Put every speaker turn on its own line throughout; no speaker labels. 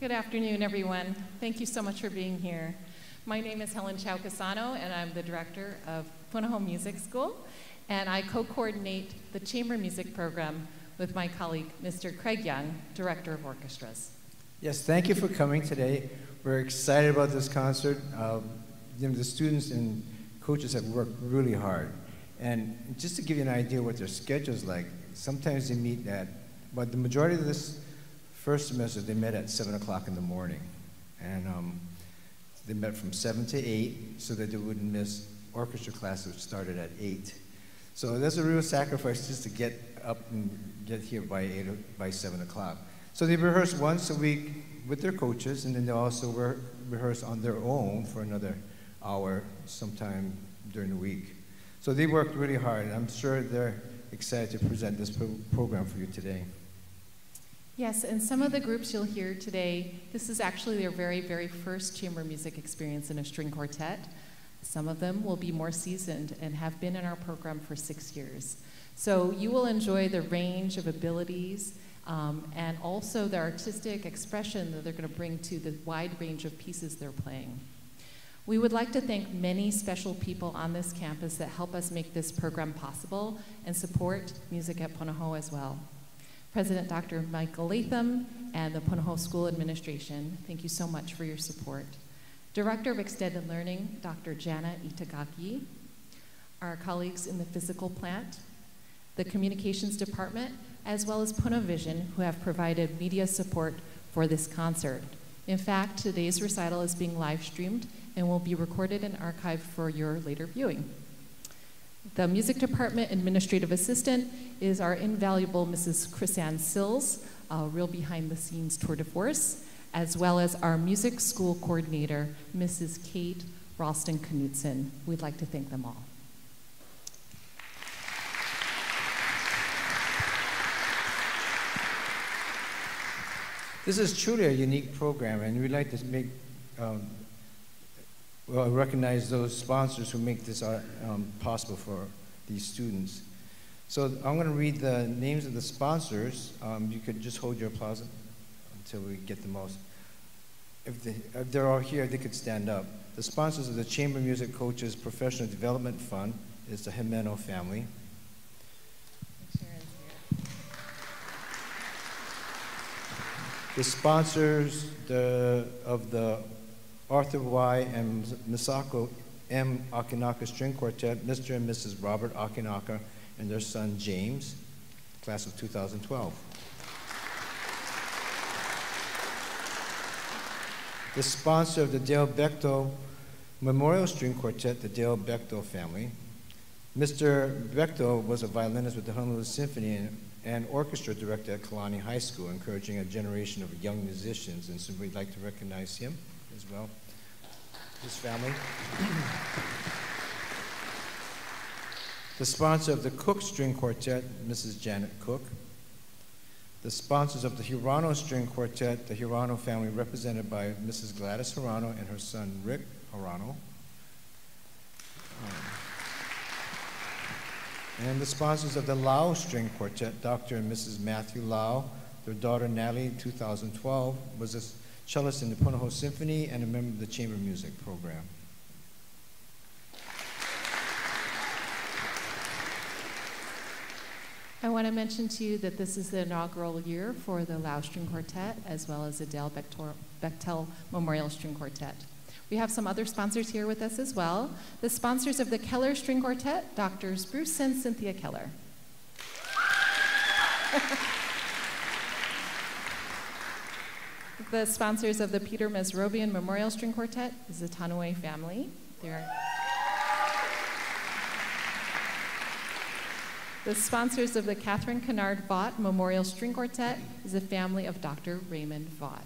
Good afternoon, everyone. Thank you so much for being here. My name is Helen Chow Casano, and I'm the director of Punahou Music School, and I co-coordinate the chamber music program with my colleague, Mr. Craig Young, director of orchestras.
Yes, thank you for coming today. We're excited about this concert. The students and coaches have worked really hard. And just to give you an idea what their schedule's like, sometimes they meet but the majority of this first semester, they met at 7 o'clock in the morning. And they met from 7 to 8 so that they wouldn't miss orchestra class, which started at 8. So that's a real sacrifice just to get up and get here by 7 o'clock. So they rehearse once a week with their coaches, and then they also rehearse on their own for another hour sometime during the week. So they worked really hard, and I'm sure they're excited to present this program for you today.
Yes, and some of the groups you'll hear today, this is actually their very, very first chamber music experience in a string quartet. Some of them will be more seasoned and have been in our program for 6 years. So you will enjoy the range of abilities and also the artistic expression that they're going to bring to the wide range of pieces they're playing. We would like to thank many special people on this campus that help us make this program possible and support music at Punahou as well. President Dr. Michael Latham and the Punahou School Administration, thank you so much for your support. Director of Extended Learning, Dr. Jana Itagaki, our colleagues in the physical plant, the communications department, as well as Punahou Vision, who have provided media support for this concert. In fact, today's recital is being live streamed and will be recorded and archived for your later viewing. The music department administrative assistant is our invaluable Mrs. Chrisanne Sills, a real behind-the-scenes tour de force, as well as our music school coordinator, Mrs. Kate Ralston-Knudsen. We'd like to thank them all.
This is truly a unique program, and we'd like to make recognize those sponsors who make this possible for these students. So I'm going to read the names of the sponsors. You could just hold your applause until we get the most. If they're all here, they could stand up. The sponsors of the Chamber Music Coaches Professional Development Fund is the Jimeno family. The sponsors of the Arthur Y. and Misako M. Akinaka String Quartet, Mr. and Mrs. Robert Akinaka and their son James, class of 2012. The sponsor of the Dale Bechtel Memorial String Quartet, the Dale Bechtel family. Mr. Bechtel was a violinist with the Honolulu Symphony and orchestra director at Kalani High School, encouraging a generation of young musicians, and so we'd like to recognize him as well, his family. The sponsor of the Cook String Quartet, Mrs. Janet Cook. The sponsors of the Hirano String Quartet, the Hirano family, represented by Mrs. Gladys Hirano and her son Rick Hirano. And the sponsors of the Lau String Quartet, Dr. and Mrs. Matthew Lau. Their daughter Natalie, in 2012, was a cellist in the Punahou Symphony and a member of the Chamber Music program.
I want to mention to you that this is the inaugural year for the Lau String Quartet, as well as the Dale Bechtel Memorial String Quartet. We have some other sponsors here with us as well. The sponsors of the Keller String Quartet, Drs. Bruce and Cynthia Keller. The sponsors of the Peter Mesrobian Memorial String Quartet is the Tanue family. The sponsors of the Catherine Kennard Vaught Memorial String Quartet is the family of Dr. Raymond Vaught.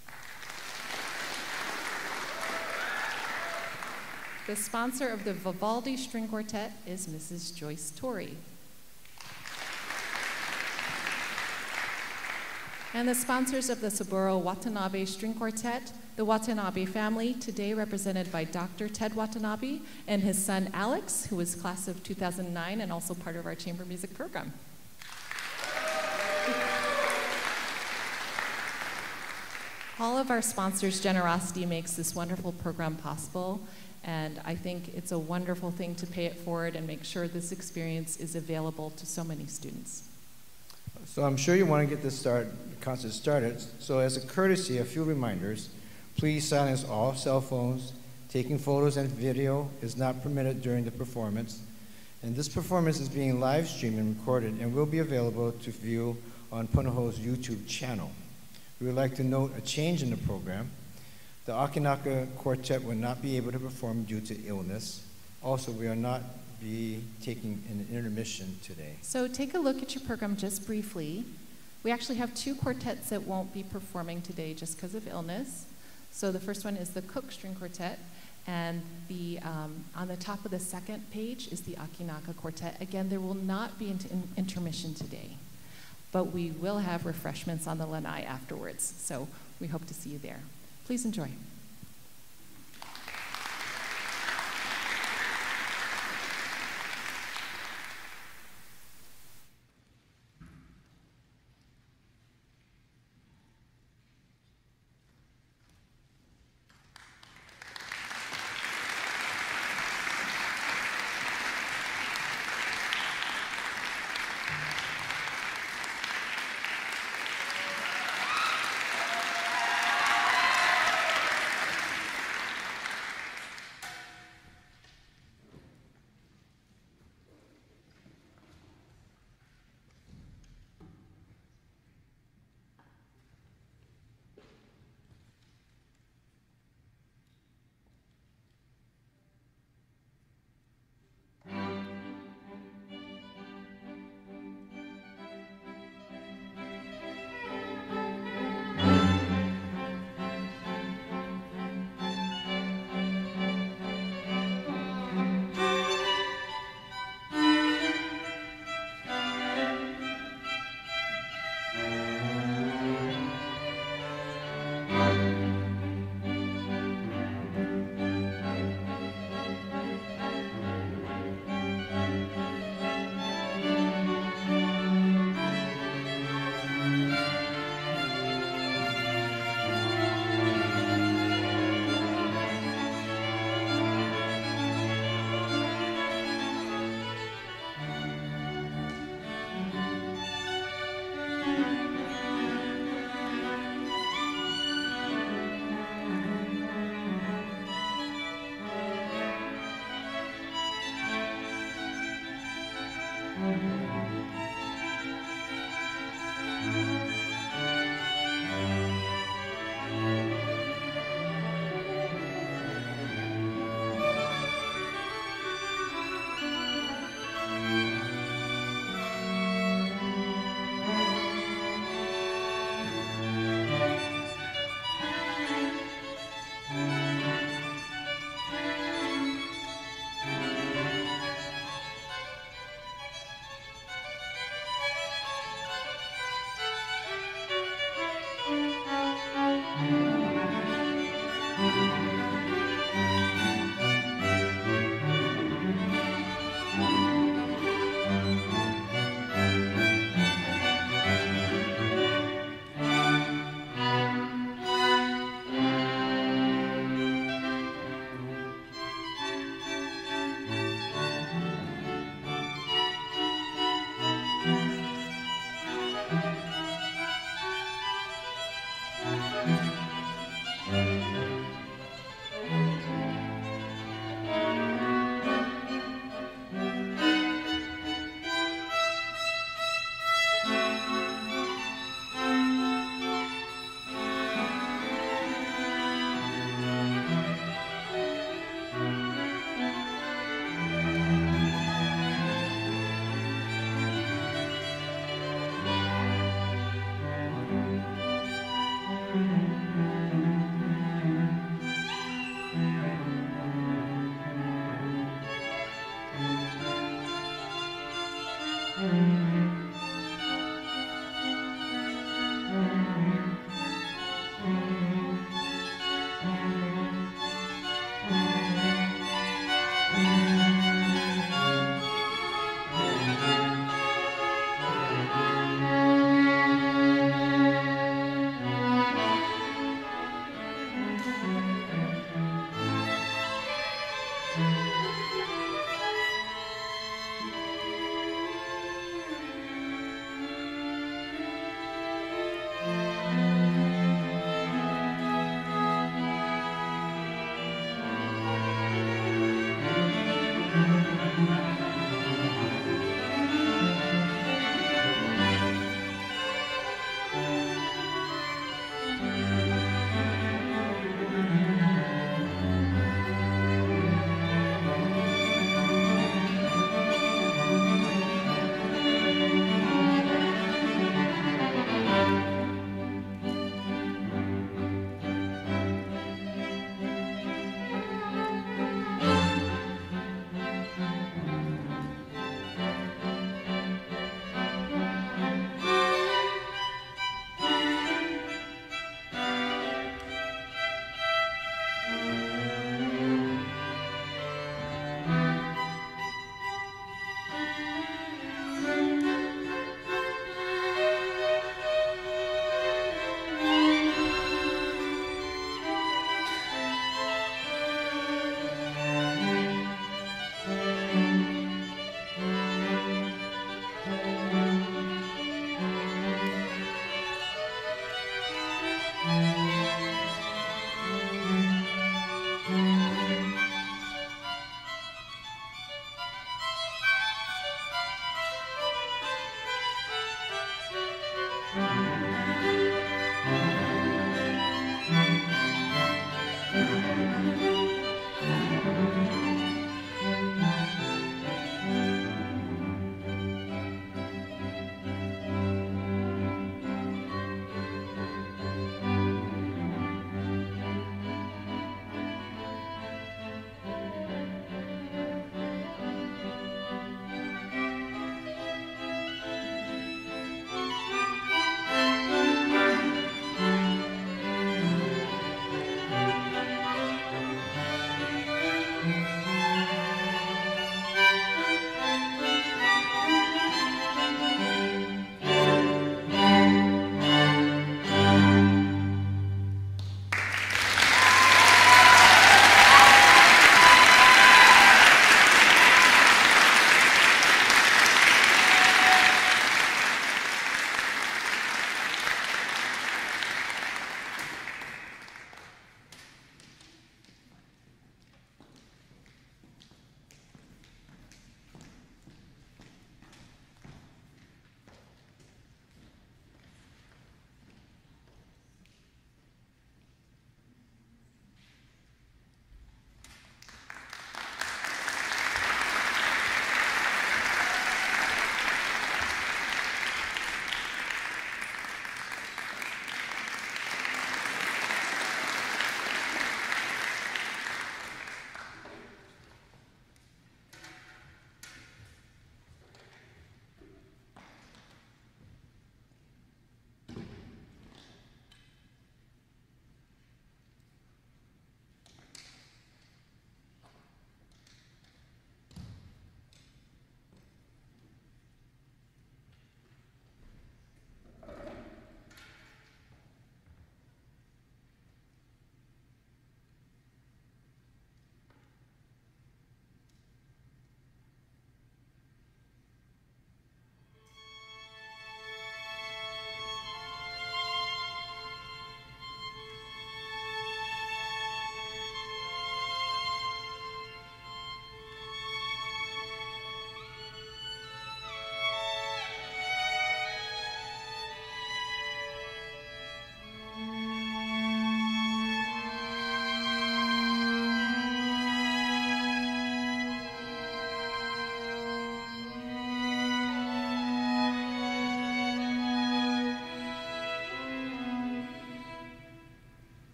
The sponsor of the Vivaldi String Quartet is Mrs. Joyce Torrey. And the sponsors of the Saburo Watanabe String Quartet, the Watanabe family, today represented by Dr. Ted Watanabe and his son Alex, who was class of 2009 and also part of our chamber music program. All of our sponsors' generosity makes this wonderful program possible, and I think it's a wonderful thing to pay it forward and make sure this experience is available to so many students.
So I'm sure you want to get this concert started. So as a courtesy, a few reminders. Please silence all cell phones. Taking photos and video is not permitted during the performance. And this performance is being live streamed and recorded and will be available to view on Punahou's YouTube channel. We would like to note a change in the program. The Akinaka Quartet will not be able to perform due to illness. Also, we are not taking an intermission today.
So take a look at your program just briefly. We actually have 2 quartets that won't be performing today just because of illness. So the first one is the Cook String Quartet, and on the top of the second page is the Akinaka Quartet. Again, there will not be an intermission today, but we will have refreshments on the lanai afterwards, so we hope to see you there. Please enjoy.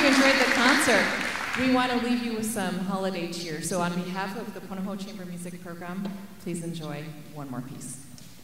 you enjoyed the concert. We want to leave you with some holiday cheer. So on behalf of the Punahou Chamber Music Program, please enjoy one more piece.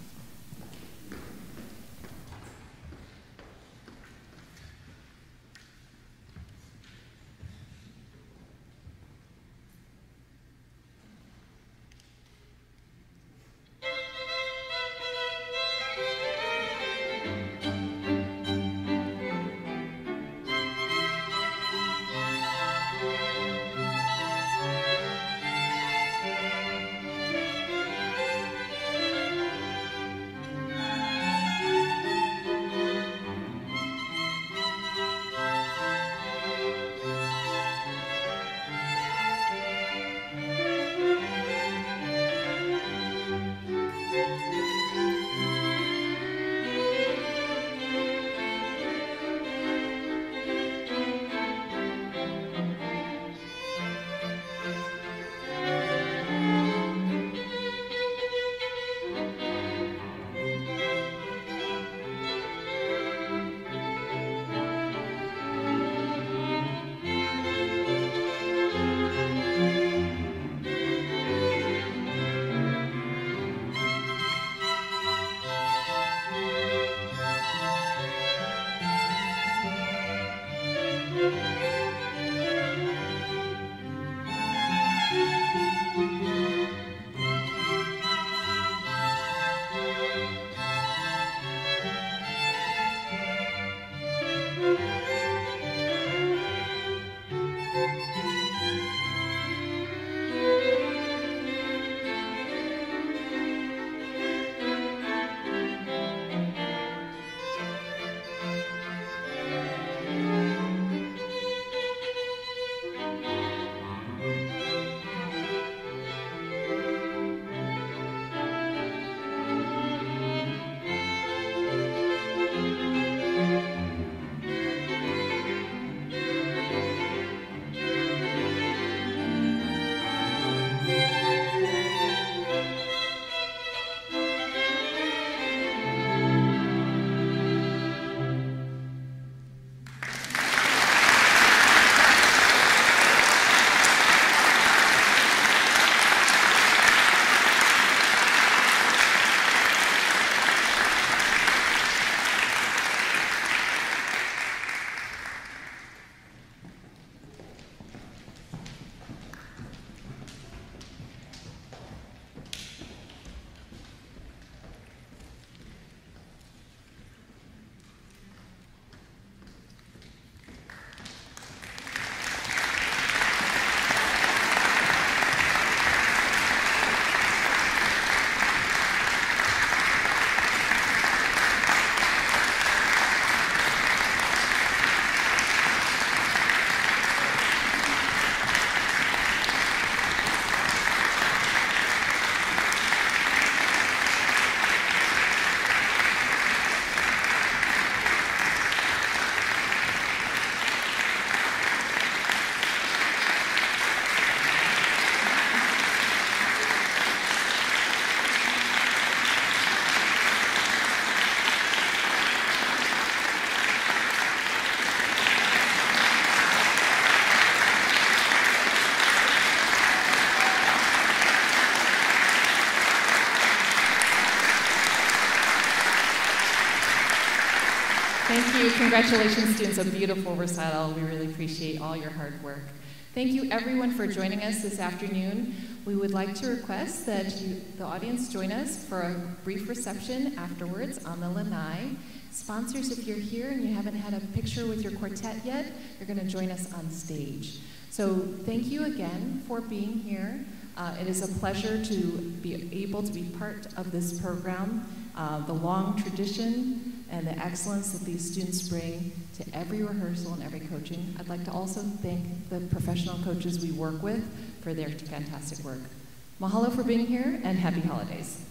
Thank you. Congratulations, students. A beautiful recital. We really appreciate all your hard work. Thank you, everyone, for joining us this afternoon. We would like to request that the audience join us for a brief reception afterwards on the lanai. Sponsors, if you're here and you haven't had a picture with your quartet yet, you're going to join us on stage. So thank you again for being here. It is a pleasure to be able to be part of this program, the long tradition and the excellence that these students bring to every rehearsal and every coaching. I'd like to also thank the professional coaches we work with for their fantastic work. Mahalo for being here, and happy holidays.